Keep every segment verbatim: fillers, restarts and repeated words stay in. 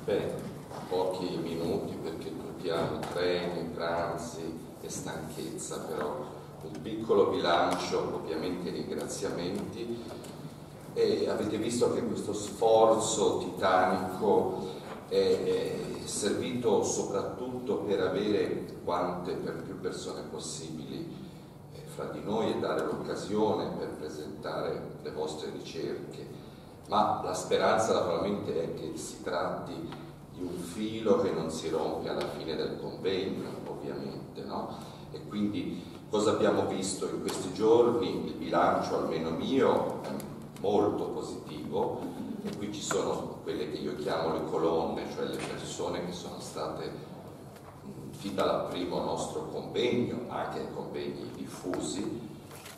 Bene, pochi minuti perché tutti hanno treni, pranzi e stanchezza, però un piccolo bilancio, ovviamente ringraziamenti. E avete visto che questo sforzo titanico è, è servito soprattutto per avere quante per più persone possibili eh, fra di noi e dare l'occasione per presentare le vostre ricerche. Ma la speranza naturalmente è che si tratti di un filo che non si rompe alla fine del convegno, ovviamente, no? E quindi cosa abbiamo visto in questi giorni? Il bilancio, almeno mio, è molto positivo, e qui ci sono quelle che io chiamo le colonne, cioè le persone che sono state fin dal primo nostro convegno, anche ai convegni diffusi,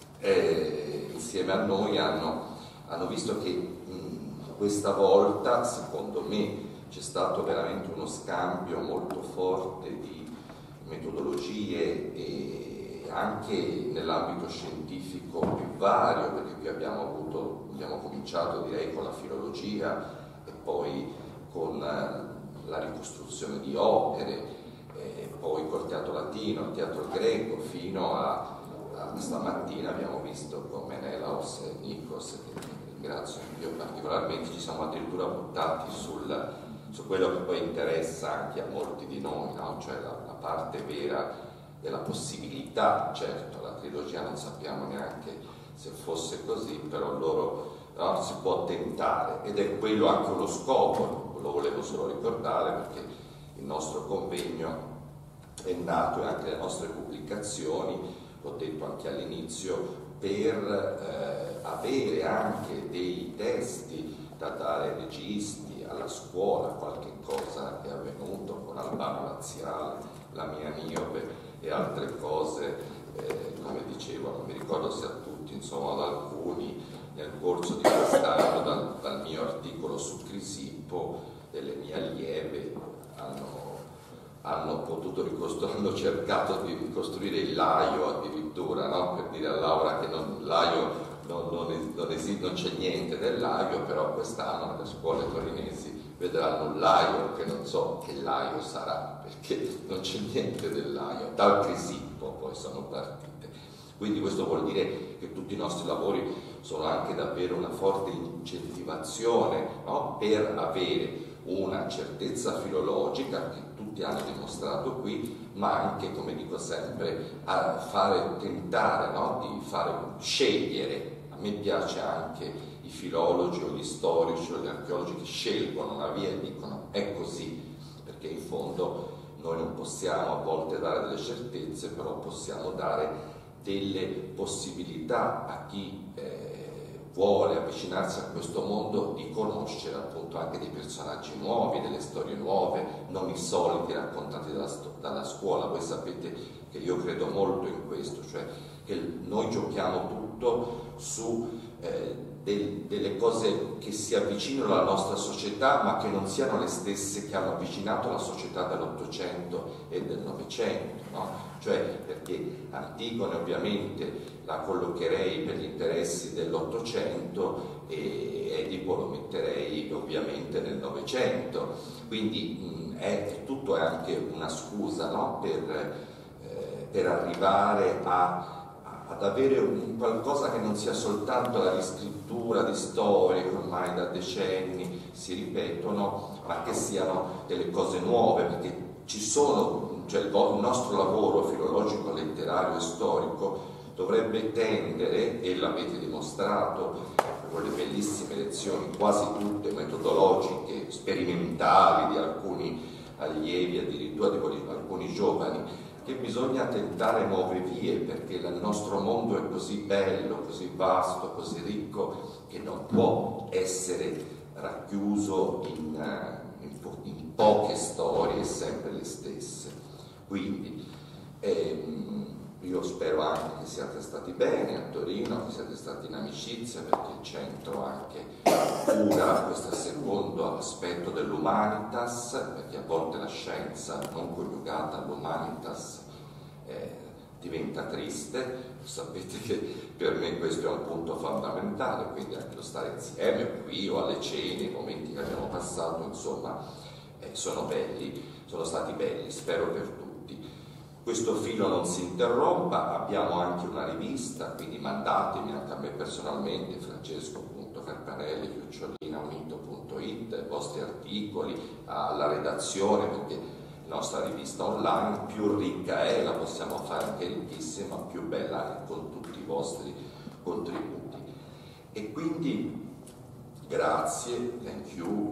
e insieme a noi hanno hanno visto che mh, questa volta, secondo me, c'è stato veramente uno scambio molto forte di metodologie e anche nell'ambito scientifico più vario, perché qui abbiamo avuto, abbiamo cominciato direi con la filologia e poi con la ricostruzione di opere, e poi col teatro latino, il teatro greco, fino a, a stamattina abbiamo visto con Menelaos e Nikos, che ringrazio io particolarmente. Ci siamo addirittura buttati sul, su quello che poi interessa anche a molti di noi, no? Cioè la, la parte vera della possibilità. Certo, la trilogia non sappiamo neanche se fosse così, però loro, no, si può tentare, ed è quello anche uno scopo, lo volevo solo ricordare perché il nostro convegno è nato, e anche le nostre pubblicazioni, l'ho detto anche all'inizio, per eh, avere anche dei testi da dare ai registi, alla scuola. Qualche cosa è avvenuto con Albano Laziale, la mia miope e altre cose, eh, come dicevo, non mi ricordo se a tutti, insomma ad alcuni nel corso di quest'anno, dal, dal mio articolo su Crisippo, delle mie allieve hanno hanno potuto ricostruire, hanno cercato di ricostruire il Laio addirittura, no? Per dire a Laura che non, Laio non, non, es, non, esiste, non c'è niente del Laio, però quest'anno nelle scuole torinesi vedranno un Laio che non so che Laio sarà, perché non c'è niente del Laio, dal Crisippo poi sono partite. Quindi questo vuol dire che tutti i nostri lavori sono anche davvero una forte incentivazione, no? Per avere una certezza filologica che tutti hanno dimostrato qui, ma anche, come dico sempre, a fare, tentare, no? Di fare scegliere. A me piace anche i filologi o gli storici o gli archeologi che scelgono una via e dicono è così, perché in fondo noi non possiamo a volte dare delle certezze, però possiamo dare delle possibilità a chi eh, vuole avvicinarsi a questo mondo di conoscere appunto anche dei personaggi nuovi, delle storie nuove, non i soliti raccontati dalla, dalla scuola. Voi sapete che io credo molto in questo, cioè che noi giochiamo tutto su eh, del, delle cose che si avvicinano alla nostra società, ma che non siano le stesse che hanno avvicinato la società dell'Ottocento e del Novecento, no? Cioè, perché Antigone ovviamente la collocherei per gli interessi dell'Ottocento e Edipo lo metterei ovviamente nel Novecento, quindi mh, è, tutto è anche una scusa, no? per, eh, per arrivare a ad avere un qualcosa che non sia soltanto la riscrittura di storie che ormai da decenni si ripetono, ma che siano delle cose nuove, perché ci sono, cioè il nostro lavoro filologico, letterario e storico dovrebbe tendere, e l'avete dimostrato con le bellissime lezioni, quasi tutte metodologiche, sperimentali, di alcuni allievi, addirittura di alcuni giovani, che bisogna tentare nuove vie, perché il nostro mondo è così bello, così vasto, così ricco, che non può essere racchiuso in, in, po in poche storie sempre le stesse. Quindi ehm, io spero anche che siate stati bene a Torino, che siate stati in amicizia, perché il centro anche cura questo secondo aspetto dell'humanitas, perché a volte la scienza non coniugata all'humanitas eh, diventa triste. Sapete che per me questo è un punto fondamentale, quindi anche lo stare insieme qui o alle cene, i momenti che abbiamo passato, insomma, eh, sono belli, sono stati belli, spero per tutti. Questo filo non si interrompa, abbiamo anche una rivista, quindi mandatemi anche a me personalmente, Francesco punto Carpanelli chiocciolina unito punto it, i vostri articoli alla redazione, perché la nostra rivista online più ricca è, la possiamo fare anche ricchissima, più bella è con tutti i vostri contributi. E quindi grazie, thank you,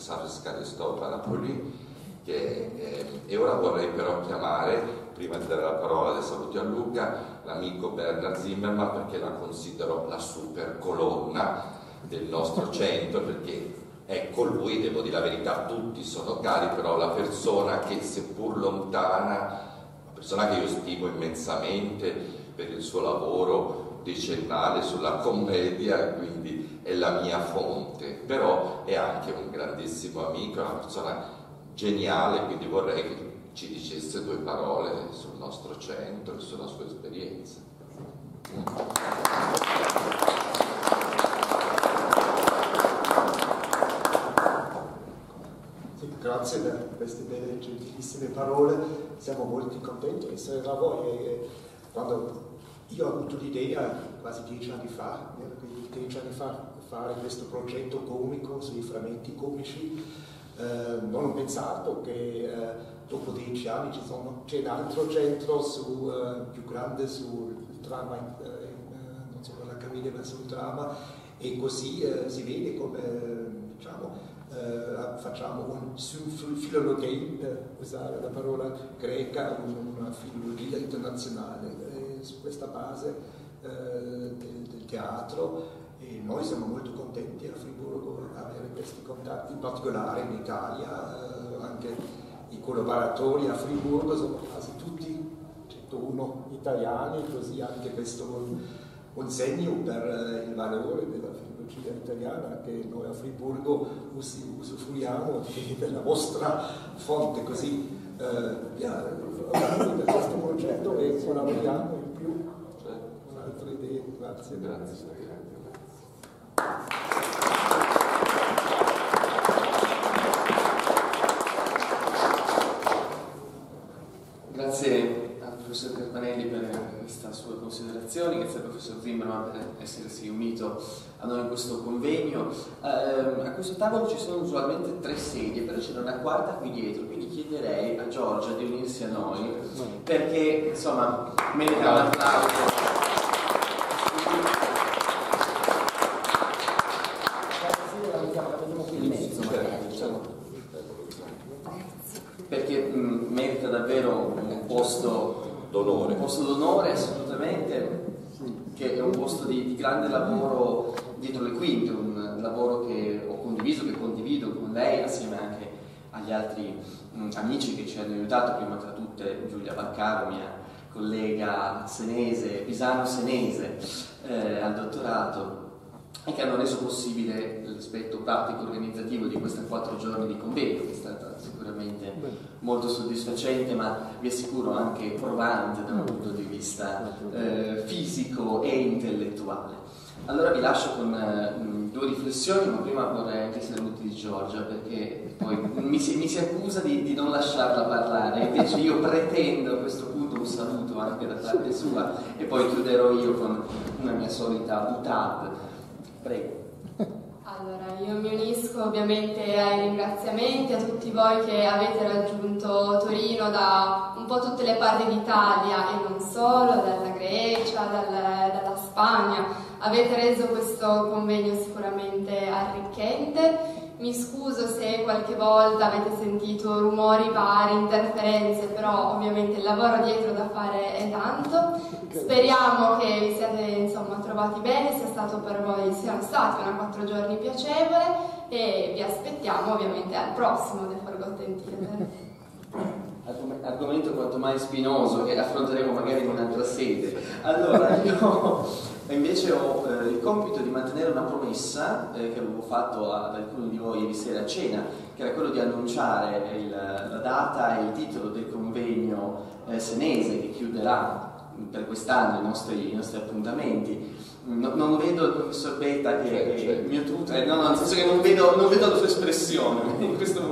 che, eh, e ora vorrei però chiamare, prima di dare la parola dei saluti a Luca, l'amico Bernard Zimmermann, perché la considero la super colonna del nostro centro, perché ecco lui, devo dire la verità, tutti sono cari, però la persona che seppur lontana, la persona che io stimo immensamente per il suo lavoro decennale sulla commedia, quindi è la mia fonte, però è anche un grandissimo amico, è una persona geniale, quindi vorrei che ci dicesse due parole sul nostro centro e sulla sua esperienza. Sì, grazie per queste belle, gentilissime parole, siamo molto contenti di essere da voi. E quando io ho avuto l'idea quasi dieci anni fa, quindi dieci anni fa, fare questo progetto comico sui frammenti comici, Eh, non ho pensato che eh, dopo dieci anni c'è un altro centro su, eh, più grande sul dramma, eh, non solo la commedia ma sul dramma, e così eh, si vede come diciamo, eh, facciamo un filologia, per usare la parola greca, una filologia internazionale eh, su questa base eh, del, del teatro. E noi siamo molto contenti a Friburgo di avere questi contatti, in particolare in Italia, eh, anche i collaboratori a Friburgo sono quasi tutti centouno italiani, così anche questo un, un segno per eh, il valore della filologia italiana, che noi a Friburgo us, usufruiamo di, della vostra fonte, così eh, yeah, per questo progetto e collaboriamo in più con altre idee. Grazie. Grazie. Grazie al professor Carpanelli per questa sua considerazione, grazie al professor Zimmermann per essersi unito a noi in questo convegno. Eh, a questo tavolo ci sono usualmente tre sedie, però c'è una quarta qui dietro, quindi chiederei a Giorgia di unirsi a noi, perché insomma merita un applauso. Perché mh, merita davvero un posto d'onore, un posto d'onore assolutamente, che è un posto di, di grande lavoro dietro le quinte, un lavoro che ho condiviso, che condivido con lei assieme anche agli altri mh, amici che ci hanno aiutato, prima tra tutte Giulia Baccaro, mia collega senese, pisano-senese eh, al dottorato, e che hanno reso possibile l'aspetto pratico organizzativo di questi quattro giorni di convegno, che è stata sicuramente molto soddisfacente, ma vi assicuro anche provante da un punto di vista eh, fisico e intellettuale. Allora vi lascio con uh, due riflessioni, ma prima vorrei anche i saluti di Giorgia, perché poi mi si, mi si accusa di, di non lasciarla parlare, invece io pretendo a questo punto un saluto anche da parte sua, e poi chiuderò io con una mia solita utad. Prego. Allora, io mi unisco ovviamente ai ringraziamenti a tutti voi che avete raggiunto Torino da un po' tutte le parti d'Italia e non solo, dalla Grecia, dal, dalla Spagna. Avete reso questo convegno sicuramente arricchente. Mi scuso se qualche volta avete sentito rumori vari, interferenze, però ovviamente il lavoro dietro da fare è tanto. Speriamo che vi siate insomma trovati bene, sia stato per voi, siano stati una quattro giorni piacevole, e vi aspettiamo ovviamente al prossimo The Forgotten Theater. Argomento quanto mai spinoso che affronteremo magari in un'altra sede. Allora, io invece ho eh, il compito di mantenere una promessa eh, che avevo fatto ad alcuni di voi ieri sera a cena, che era quello di annunciare il, la data e il titolo del convegno eh, senese che chiuderà per quest'anno i nostri, i nostri appuntamenti. No, non vedo il professor Betta che è il mio tutor, eh, no, no, nel senso che non vedo, non vedo la sua espressione in questo momento.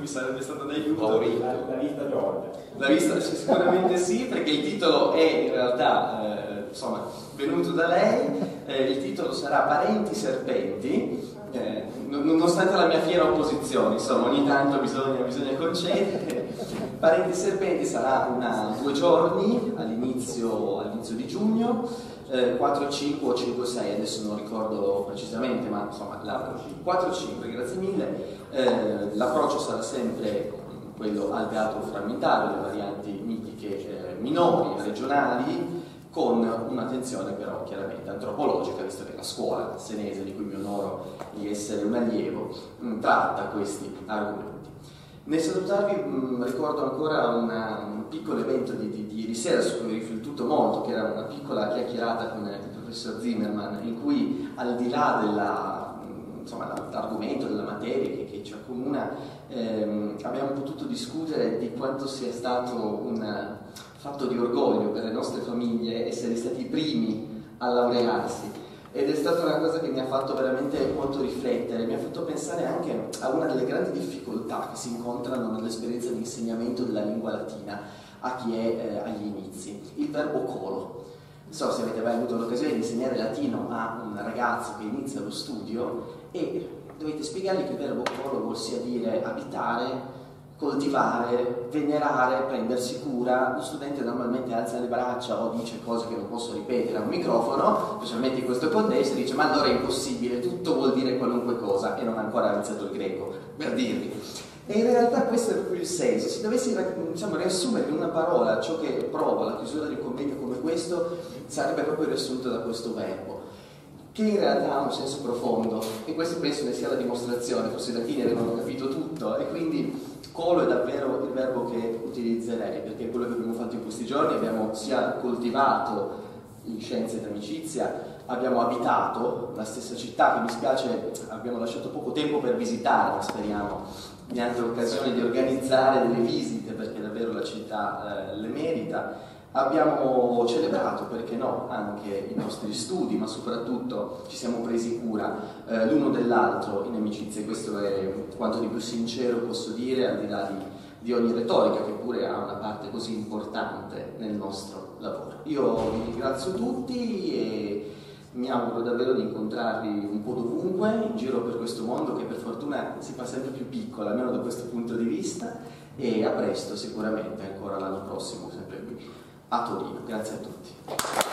mi sarebbe stato d'aiuto. Favorito. La, la vista Giorgia. La vista sicuramente sì, perché il titolo è in realtà eh, insomma, venuto da lei. Eh, il titolo sarà Parenti Serpenti. Eh, nonostante la mia fiera opposizione, insomma, ogni tanto bisogna, bisogna concedere. Parenti Serpenti sarà una, due giorni all'inizio, all'inizio di giugno, eh, quattro cinque o cinque sei, adesso non ricordo precisamente, ma insomma la, quattro cinque, grazie mille. Eh, l'approccio sarà sempre quello al teatro frammentario, le varianti mitiche eh, minori, regionali, con un'attenzione però chiaramente antropologica, visto che la scuola senese, di cui mi onoro di essere un allievo, mh, tratta questi argomenti. Nel salutarvi mh, ricordo ancora una, un piccolo evento di, di, di ieri sera su cui ho riflettuto molto, che era una piccola chiacchierata con il professor Zimmermann, in cui al di là della, mh, insomma, l'argomento, della materia che, che ci accomuna, ehm, abbiamo potuto discutere di quanto sia stato un fatto di orgoglio per le nostre famiglie essere stati i primi a laurearsi, ed è stata una cosa che mi ha fatto veramente molto riflettere, mi ha fatto pensare anche a una delle grandi difficoltà che si incontrano nell'esperienza di insegnamento della lingua latina a chi è eh, agli inizi, il verbo colo. Non so se avete mai avuto l'occasione di insegnare latino a un ragazzo che inizia lo studio e dovete spiegargli che il verbo colo vuol sia dire abitare, coltivare, venerare, prendersi cura. Lo studente normalmente alza le braccia o dice cose che non posso ripetere a un microfono, specialmente in questo contesto, e dice ma allora è impossibile, tutto vuol dire qualunque cosa, e non ha ancora iniziato il greco, per dirvi. E in realtà questo è proprio il senso. Se dovessi, diciamo, riassumere in una parola ciò che prova la chiusura di un convegno come questo, sarebbe proprio riassunto da questo verbo, che in realtà ha un senso profondo, e questo penso ne sia la dimostrazione. Forse i latini avevano capito tutto, e quindi colo è davvero il verbo che utilizzerei, perché è quello che abbiamo fatto in questi giorni. Abbiamo sia coltivato in scienze d'amicizia, abbiamo abitato la stessa città, che mi spiace abbiamo lasciato poco tempo per visitare, ma speriamo di altre occasioni di organizzare delle visite, perché davvero la città eh, le merita. Abbiamo celebrato, perché no, anche i nostri studi, ma soprattutto ci siamo presi cura eh, l'uno dell'altro in amicizia, e questo è quanto di più sincero posso dire, al di là di, di ogni retorica, che pure ha una parte così importante nel nostro lavoro. Io vi ringrazio tutti e mi auguro davvero di incontrarvi un po' dovunque in giro per questo mondo, che per fortuna si fa sempre più piccolo, almeno da questo punto di vista, e a presto sicuramente, ancora l'anno prossimo, sempre qui a Torino. Grazie a tutti.